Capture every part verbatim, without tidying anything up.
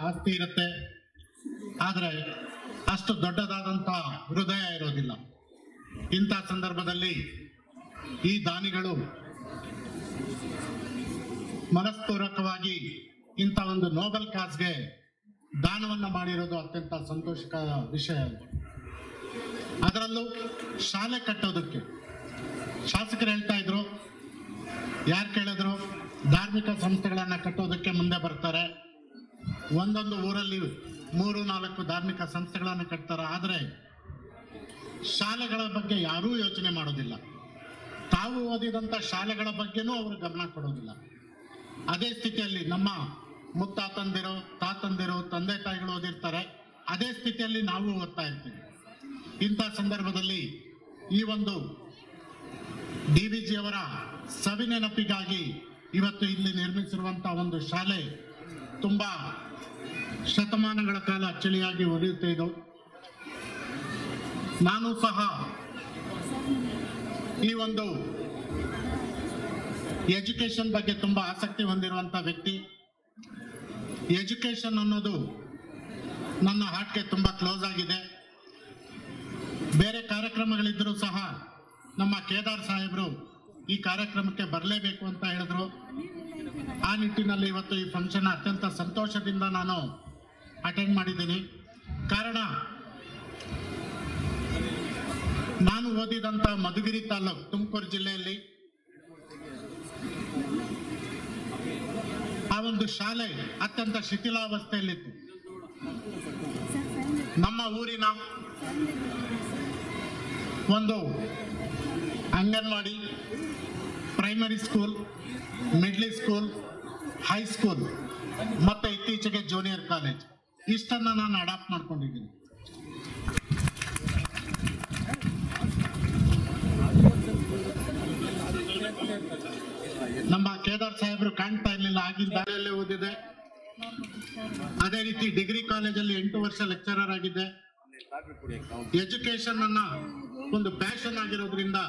ಆಸ್ತಿ ಇರುತ್ತೆ, ಆದರೆ ಅಷ್ಟು ದೊಡ್ಡದಾದಂಥ ಹೃದಯ ಇರೋದಿಲ್ಲ. ಇಂಥ ಸಂದರ್ಭದಲ್ಲಿ ಈ ದಾನಿಗಳು ಮನಸ್ಪೂರ್ವಕವಾಗಿ ಇಂಥ ಒಂದು ನೋಬಲ್ ಕಾಸ್ಗೆ ದಾನವನ್ನು ಮಾಡಿರೋದು ಅತ್ಯಂತ ಸಂತೋಷಕರ ವಿಷಯ. ಅದರಲ್ಲೂ ಶಾಲೆ ಕಟ್ಟೋದಕ್ಕೆ ಶಾಸಕರು ಹೇಳ್ತಾ ಇದ್ರು, ಯಾರು ಕೇಳಿದ್ರು ಧಾರ್ಮಿಕ ಸಂಸ್ಥೆಗಳನ್ನು ಕಟ್ಟೋದಕ್ಕೆ ಮುಂದೆ ಬರ್ತಾರೆ, ಒಂದೊಂದು ಊರಲ್ಲಿ ಮೂರು ನಾಲ್ಕು ಧಾರ್ಮಿಕ ಸಂಸ್ಥೆಗಳನ್ನು ಕಟ್ತಾರೆ. ಆದರೆ ಶಾಲೆಗಳ ಬಗ್ಗೆ ಯಾರೂ ಯೋಚನೆ ಮಾಡೋದಿಲ್ಲ. ತಾವು ಓದಿದಂಥ ಶಾಲೆಗಳ ಬಗ್ಗೆನೂ ಅವರು ಗಮನ ಕೊಡೋದಿಲ್ಲ. ಅದೇ ಸ್ಥಿತಿಯಲ್ಲಿ ನಮ್ಮ ಮುತ್ತಾತಂದಿರು, ತಾತಂದಿರು, ತಂದೆ ತಾಯಿಗಳು ಓದಿರ್ತಾರೆ. ಅದೇ ಸ್ಥಿತಿಯಲ್ಲಿ ನಾವು ಓದ್ತಾ ಇರ್ತೀವಿ. ಇಂಥ ಸಂದರ್ಭದಲ್ಲಿ ಈ ಒಂದು ಡಿ ವಿ ಜಿಯವರ ಸವಿನೆನಪಿಗಾಗಿ ಇವತ್ತು ಇಲ್ಲಿ ನಿರ್ಮಿಸಿರುವಂಥ ಒಂದು ಶಾಲೆ ತುಂಬ ಶತಮಾನಗಳ ಕಾಲ ಅಚ್ಚಳಿಯಾಗಿ ಉಳಿಯುತ್ತಿದ್ದು, ನಾನು ಸಹ ಈ ಒಂದು ಎಜುಕೇಷನ್ ಬಗ್ಗೆ ತುಂಬ ಆಸಕ್ತಿ ಹೊಂದಿರುವಂಥ ವ್ಯಕ್ತಿ. ಎಜುಕೇಷನ್ ಅನ್ನೋದು ನನ್ನ ಹಾರ್ಟ್ಗೆ ತುಂಬ ಕ್ಲೋಸ್ ಆಗಿದೆ. ಬೇರೆ ಕಾರ್ಯಕ್ರಮಗಳಿದ್ದರೂ ಸಹ ನಮ್ಮ ಕೇದಾರ್ ಸಾಹೇಬರು ಈ ಕಾರ್ಯಕ್ರಮಕ್ಕೆ ಬರಲೇಬೇಕು ಅಂತ ಹೇಳಿದ್ರು. ಆ ನಿಟ್ಟಿನಲ್ಲಿ ಇವತ್ತು ಈ ಫಂಕ್ಷನ್ ಅತ್ಯಂತ ಸಂತೋಷದಿಂದ ನಾನು ಅಟೆಂಡ್ ಮಾಡಿದ್ದೀನಿ. ಕಾರಣ, ನಾನು ಓದಿದಂಥ ಮಧುಗಿರಿ ತಾಲೂಕು ತುಮಕೂರು ಜಿಲ್ಲೆಯಲ್ಲಿ ಆ ಒಂದು ಶಾಲೆ ಅತ್ಯಂತ ಶಿಥಿಲಾವಸ್ಥೆಯಲ್ಲಿತ್ತು. ನಮ್ಮ ಊರಿನ ಒಂದು anganwadi, primary school, middle school, high school ಮತ್ತು ಇತ್ತೀಚೆಗೆ ಜೂನಿಯರ್ ಕಾಲೇಜ್ ಇಷ್ಟನ್ನು ನಾನು ಅಡಾಪ್ಟ್ ಮಾಡ್ಕೊಂಡಿದ್ದೀನಿ. ನಮ್ಮ ಕೇದಾರ್ ಸಾಹೇಬರು ಕಾಣ್ತಾ ಇರಲಿಲ್ಲ, ಆಗಿನ ದಾರಿಯಲ್ಲೇ ಓದಿದೆ. ಅದೇ ರೀತಿ ಡಿಗ್ರಿ ಕಾಲೇಜಲ್ಲಿ ಎಂಟು ವರ್ಷ ಲೆಕ್ಚರರ್ ಆಗಿದ್ದೆ. ಎಜುಕೇಶನ್ ಅನ್ನ ಒಂದು ಪ್ಯಾಷನ್ ಆಗಿರೋದ್ರಿಂದ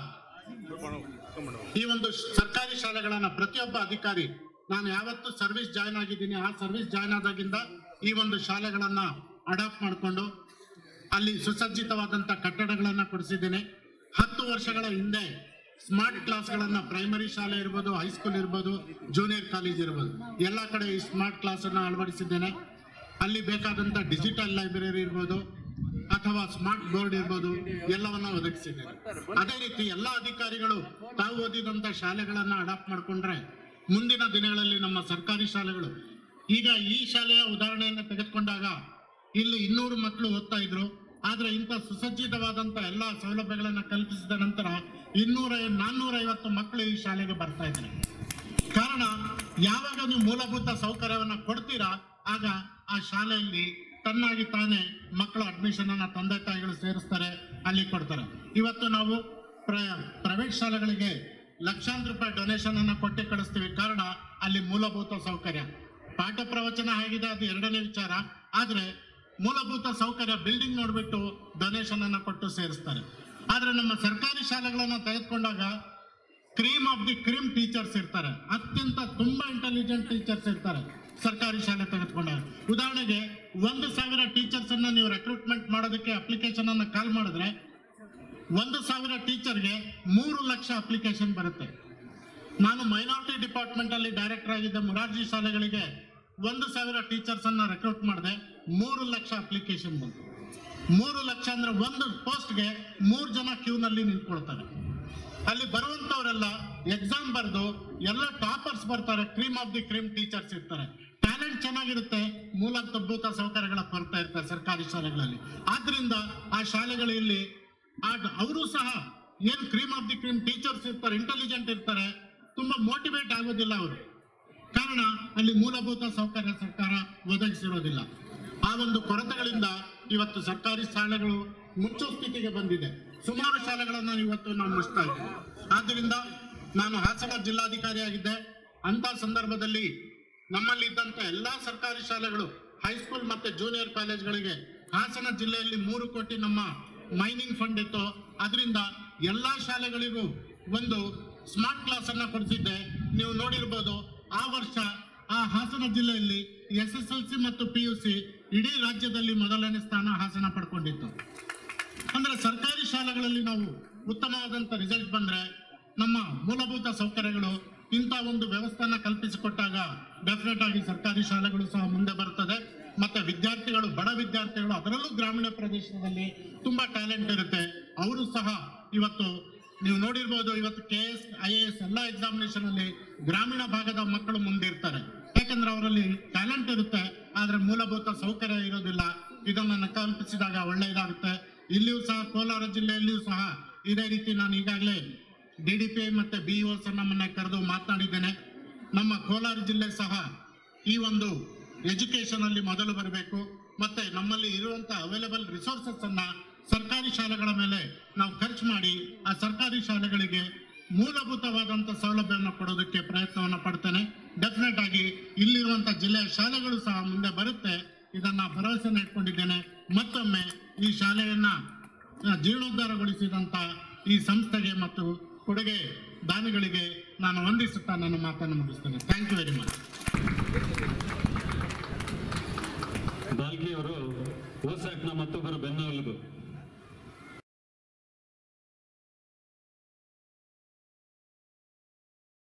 ಈ ಒಂದು ಸರ್ಕಾರಿ ಶಾಲೆಗಳನ್ನ ಪ್ರತಿಯೊಬ್ಬ ಅಧಿಕಾರಿ, ನಾನು ಯಾವತ್ತು ಸರ್ವಿಸ್ ಜಾಯ್ನ್ ಆಗಿದ್ದೀನಿ, ಆ ಸರ್ವಿಸ್ ಜಾಯ್ನ್ ಆದಾಗಿಂದ ಈ ಒಂದು ಶಾಲೆಗಳನ್ನ ಅಡಾಪ್ಟ್ ಮಾಡಿಕೊಂಡು ಅಲ್ಲಿ ಸುಸಜ್ಜಿತವಾದಂಥ ಕಟ್ಟಡಗಳನ್ನು ಕೊಡಿಸಿದ್ದೇನೆ. ಹತ್ತು ವರ್ಷಗಳ ಹಿಂದೆ ಸ್ಮಾರ್ಟ್ ಕ್ಲಾಸ್ಗಳನ್ನು ಪ್ರೈಮರಿ ಶಾಲೆ ಇರ್ಬೋದು, ಹೈಸ್ಕೂಲ್ ಇರ್ಬೋದು, ಜೂನಿಯರ್ ಕಾಲೇಜ್ ಇರ್ಬೋದು, ಎಲ್ಲ ಕಡೆ ಈ ಸ್ಮಾರ್ಟ್ ಕ್ಲಾಸನ್ನು ಅಳವಡಿಸಿದ್ದೇನೆ. ಅಲ್ಲಿ ಬೇಕಾದಂಥ ಡಿಜಿಟಲ್ ಲೈಬ್ರರಿ ಇರ್ಬೋದು ಅಥವಾ ಸ್ಮಾರ್ಟ್ ಬೋರ್ಡ್ ಇರ್ಬೋದು, ಎಲ್ಲವನ್ನ ಒದಗಿಸಿದ್ದೇನೆ. ಅದೇ ರೀತಿ ಎಲ್ಲ ಅಧಿಕಾರಿಗಳು ತಾವು ಓದಿದಂಥ ಶಾಲೆಗಳನ್ನು ಅಡಾಪ್ಟ್ ಮಾಡಿಕೊಂಡ್ರೆ ಮುಂದಿನ ದಿನಗಳಲ್ಲಿ ನಮ್ಮ ಸರ್ಕಾರಿ ಶಾಲೆಗಳು, ಈಗ ಈ ಶಾಲೆಯ ಉದಾಹರಣೆಯನ್ನು ತೆಗೆದುಕೊಂಡಾಗ ಇಲ್ಲಿ ಇನ್ನೂರು ಮಕ್ಕಳು ಓದ್ತಾ ಇದ್ರು. ಆದರೆ ಇಂಥ ಸುಸಜ್ಜಿತವಾದಂಥ ಎಲ್ಲ ಸೌಲಭ್ಯಗಳನ್ನು ಕಲ್ಪಿಸಿದ ನಂತರ ಇನ್ನೂರ ನಾನ್ನೂರೈವತ್ತು ಮಕ್ಕಳು ಈ ಶಾಲೆಗೆ ಬರ್ತಾ ಇದ್ದಾರೆ. ಕಾರಣ, ಯಾವಾಗ ನೀವು ಮೂಲಭೂತ ಸೌಕರ್ಯವನ್ನು ಕೊಡ್ತೀರಾ ಆಗ ಆ ಶಾಲೆಯಲ್ಲಿ ತನ್ನಾಗಿ ತಾನೇ ಮಕ್ಕಳು ಅಡ್ಮಿಷನ್ ಅನ್ನ ತಂದೆ ತಾಯಿಗಳು ಸೇರಿಸ್ತಾರೆ, ಅಲ್ಲಿ ಕೊಡ್ತಾರೆ. ಇವತ್ತು ನಾವು ಪ್ರ ಪ್ರೈವೇಟ್ ಶಾಲೆಗಳಿಗೆ ಲಕ್ಷಾಂತರ ರೂಪಾಯಿ ಡೊನೇಷನ್ ಅನ್ನು ಕೊಟ್ಟು ಕಳಿಸ್ತೀವಿ. ಕಾರಣ, ಅಲ್ಲಿ ಮೂಲಭೂತ ಸೌಕರ್ಯ, ಪಾಠ ಪ್ರವಚನ ಹೇಗಿದೆ ಅದು ಎರಡನೇ ವಿಚಾರ, ಆದರೆ ಮೂಲಭೂತ ಸೌಕರ್ಯ ಬಿಲ್ಡಿಂಗ್ ನೋಡ್ಬಿಟ್ಟು ಡೊನೇಷನ್ ಅನ್ನ ಕೊಟ್ಟು ಸೇರಿಸ್ತಾರೆ. ಆದ್ರೆ ನಮ್ಮ ಸರ್ಕಾರಿ ಶಾಲೆಗಳನ್ನ ತೆಗೆದುಕೊಂಡಾಗ cream of the cream teachers ಇರ್ತಾರೆ, ಅತ್ಯಂತ ತುಂಬಾ ಇಂಟೆಲಿಜೆಂಟ್ ಟೀಚರ್ಸ್ ಇರ್ತಾರೆ ಸರ್ಕಾರಿ ಶಾಲೆ ತೆಗೆದುಕೊಂಡಾಗ. ಉದಾಹರಣೆಗೆ ಒಂದು ಸಾವಿರ ಟೀಚರ್ಸ್ ಅನ್ನ ನೀವು ರೆಕ್ರೂಟ್ಮೆಂಟ್ ಮಾಡೋದಕ್ಕೆ ಅಪ್ಲಿಕೇಶನ್ ಅನ್ನ ಕಾಲ್ ಮಾಡಿದ್ರೆ ಒಂದು ಸಾವಿರ ಟೀಚರ್ಗೆ ಮೂರು ಲಕ್ಷ ಅಪ್ಲಿಕೇಶನ್ ಬರುತ್ತೆ. ನಾನು ಮೈನಾರಿಟಿ ಡಿಪಾರ್ಟ್ಮೆಂಟ್ ಅಲ್ಲಿ ಡೈರೆಕ್ಟರ್ ಆಗಿದ್ದ ಮುರಾರ್ಜಿ ಶಾಲೆಗಳಿಗೆ ಒಂದು ಸಾವಿರ ಟೀಚರ್ಸ್ ಅನ್ನ ರೆಕ್ರೂಟ್ ಮಾಡಿದೆ, ಮೂರು ಲಕ್ಷ ಅಪ್ಲಿಕೇಶನ್ ಬಂತು. ಮೂರು ಲಕ್ಷ ಅಂದ್ರೆ ಒಂದು ಪೋಸ್ಟ್ಗೆ ಮೂರು ಜನ ಕ್ಯೂನಲ್ಲಿ ನಿಂತ್ಕೊಳ್ತಾರೆ. ಅಲ್ಲಿ ಬರುವಂತವರೆಲ್ಲ ಎಕ್ಸಾಮ್ ಬರೆದು ಎಲ್ಲ ಟಾಪರ್ಸ್ ಬರ್ತಾರೆ, cream of the cream teachers ಇರ್ತಾರೆ. ಟ್ಯಾಲೆಂಟ್ ಚೆನ್ನಾಗಿರುತ್ತೆ, ಮೂಲಭೂತ ಸೌಕರ್ಯಗಳ ಕೊರತೆ ಇರ್ತಾರೆ ಸರ್ಕಾರಿ ಶಾಲೆಗಳಲ್ಲಿ. ಆದ್ರಿಂದ ಆ ಶಾಲೆಗಳಲ್ಲಿ ಅವರು ಸಹ ಏನ್ cream of the cream teachers ಇರ್ತಾರೆ, ಇಂಟೆಲಿಜೆಂಟ್ ಇರ್ತಾರೆ, ತುಂಬಾ ಮೋಟಿವೇಟ್ ಆಗೋದಿಲ್ಲ ಅವರು. ಕಾರಣ, ಅಲ್ಲಿ ಮೂಲಭೂತ ಸೌಕರ್ಯ ಸರ್ಕಾರ ಒದಗಿಸಿರೋದಿಲ್ಲ. ಆ ಒಂದು ಕೊರತೆಗಳಿಂದ ಇವತ್ತು ಸರ್ಕಾರಿ ಶಾಲೆಗಳು ಮುಚ್ಚೋ ಸ್ಥಿತಿಗೆ ಬಂದಿದೆ. ಸುಮಾರು ಶಾಲೆಗಳನ್ನು ಇವತ್ತು ನಾವು ಮುಚ್ತಾ ಇದ್ದೀವಿ. ಆದ್ದರಿಂದ ನಾನು ಹಾಸನ ಜಿಲ್ಲಾಧಿಕಾರಿ ಆಗಿದ್ದೆ. ಅಂತ ಸಂದರ್ಭದಲ್ಲಿ ನಮ್ಮಲ್ಲಿ ಇದ್ದಂಥ ಎಲ್ಲ ಸರ್ಕಾರಿ ಶಾಲೆಗಳು, ಹೈಸ್ಕೂಲ್ ಮತ್ತೆ ಜೂನಿಯರ್ ಕಾಲೇಜ್ಗಳಿಗೆ ಹಾಸನ ಜಿಲ್ಲೆಯಲ್ಲಿ ಮೂರು ಕೋಟಿ ನಮ್ಮ ಮೈನಿಂಗ್ ಫಂಡ್ ಇತ್ತು. ಅದರಿಂದ ಎಲ್ಲ ಶಾಲೆಗಳಿಗೂ ಒಂದು ಸ್ಮಾರ್ಟ್ ಕ್ಲಾಸ್ ಅನ್ನ ಕೊಡಿಸಿದ್ದೆ. ನೀವು ನೋಡಿರ್ಬೋದು, ಆ ವರ್ಷ ಆ ಹಾಸನ ಜಿಲ್ಲೆಯಲ್ಲಿ ಎಸ್ ಎಸ್ ಎಲ್ ಸಿ ಮತ್ತು ಪಿ ಯು ಸಿ ಇಡೀ ರಾಜ್ಯದಲ್ಲಿ ಮೊದಲನೇ ಸ್ಥಾನ ಹಾಸನ ಪಡ್ಕೊಂಡಿತ್ತು. ಅಂದ್ರೆ ಸರ್ಕಾರಿ ಶಾಲೆಗಳಲ್ಲಿ ನಾವು ಉತ್ತಮವಾದಂಥ ರಿಸಲ್ಟ್ ಬಂದ್ರೆ ನಮ್ಮ ಮೂಲಭೂತ ಸೌಕರ್ಯಗಳು ಇಂಥ ಒಂದು ವ್ಯವಸ್ಥೆನ ಕಲ್ಪಿಸಿಕೊಟ್ಟಾಗ ಡೆಫಿನೆಟ್ ಆಗಿ ಸರ್ಕಾರಿ ಶಾಲೆಗಳು ಸಹ ಮುಂದೆ ಬರ್ತದೆ. ಮತ್ತೆ ವಿದ್ಯಾರ್ಥಿಗಳು, ಬಡ ವಿದ್ಯಾರ್ಥಿಗಳು, ಅದರಲ್ಲೂ ಗ್ರಾಮೀಣ ಪ್ರದೇಶದಲ್ಲಿ ತುಂಬಾ ಟ್ಯಾಲೆಂಟ್ ಇರುತ್ತೆ, ಅವರು ಸಹ ಇವತ್ತು ನೀವು ನೋಡಿರ್ಬೋದು, ಇವತ್ತು K S I A S ಎಲ್ಲ ಎಕ್ಸಾಮಿನೇಷನ್ ಅಲ್ಲಿ ಗ್ರಾಮೀಣ ಭಾಗದ ಮಕ್ಕಳು ಮುಂದಿರ್ತಾರೆ. ಯಾಕಂದ್ರೆ ಅವರಲ್ಲಿ ಟ್ಯಾಲೆಂಟ್ ಇರುತ್ತೆ, ಆದ್ರೆ ಮೂಲಭೂತ ಸೌಕರ್ಯ ಇರೋದಿಲ್ಲ. ಇದನ್ನು ಕಲ್ಪಿಸಿದಾಗ ಒಳ್ಳೆಯದಾಗುತ್ತೆ. ಇಲ್ಲಿಯೂ ಸಹ ಕೋಲಾರ ಜಿಲ್ಲೆಯಲ್ಲಿಯೂ ಸಹ ಇದೇ ರೀತಿ ನಾನು ಈಗಾಗಲೇ ಡಿ ಡಿ ಪಿ ಮತ್ತೆ ಬಿ ಇ ಓಸ್ ನಮ್ಮನ್ನ ಕರೆದು ಮಾತನಾಡಿದ್ದೇನೆ. ನಮ್ಮ ಕೋಲಾರ ಜಿಲ್ಲೆ ಸಹ ಈ ಒಂದು ಎಜುಕೇಶನ್ ಅಲ್ಲಿ ಮೊದಲು ಬರಬೇಕು. ಮತ್ತೆ ನಮ್ಮಲ್ಲಿ ಇರುವಂತಹ ಅವೈಲೇಬಲ್ ರಿಸೋರ್ಸಸ್ ಅನ್ನ ಸರ್ಕಾರಿ ಶಾಲೆಗಳ ಮೇಲೆ ನಾವು ಖರ್ಚು ಮಾಡಿ ಆ ಸರ್ಕಾರಿ ಶಾಲೆಗಳಿಗೆ ಮೂಲಭೂತವಾದಂಥ ಸೌಲಭ್ಯವನ್ನು ಕೊಡೋದಕ್ಕೆ ಪ್ರಯತ್ನವನ್ನು ಪಡ್ತೇನೆ. ಡೆಫಿನೆಟ್ ಆಗಿ ಇಲ್ಲಿರುವಂಥ ಜಿಲ್ಲೆಯ ಶಾಲೆಗಳು ಸಹ ಮುಂದೆ ಬರುತ್ತೆ, ಇದನ್ನ ಭರವಸೆಯನ್ನು ಇಟ್ಕೊಂಡಿದ್ದೇನೆ. ಮತ್ತೊಮ್ಮೆ ಈ ಶಾಲೆಯನ್ನ ಜೀರ್ಣೋದ್ಧಾರಗೊಳಿಸಿದಂಥ ಈ ಸಂಸ್ಥೆಗೆ ಮತ್ತು ಕೊಡುಗೆ ದಾನಿಗಳಿಗೆ ನಾನು ವಂದಿಸುತ್ತಾ ನನ್ನ ಮಾತನ್ನು ಮುಗಿಸ್ತೇನೆ. Thank you very much. Balki ಅವರು ಓಸಾಕ್ನ ಮತ್ತೊಬ್ಬರು ಬೆನ್ನೆಲುಬು.